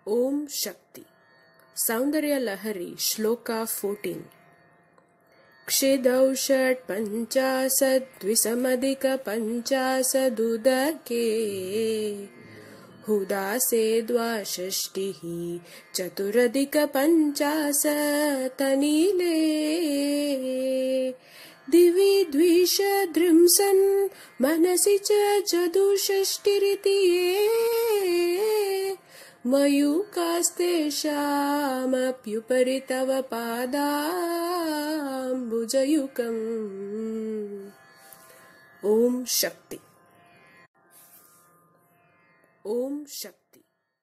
Om Shakti. Soundarya Lahari, Shloka 14. Kshidau षट् पञ्चाशत् द्विसमधिक पञ्चाशदुदके हुदासे द्वाषष्टिः चतुरधिक पञ्चाशतनीले दिवि द्विषद्रिंशन् मनसि च चतुष्षष्टिरिति ये मयूकास्तेषामप्युपरि तव पादाम्बुजयुगम्। ओम शक्ति। ओम शक्ति।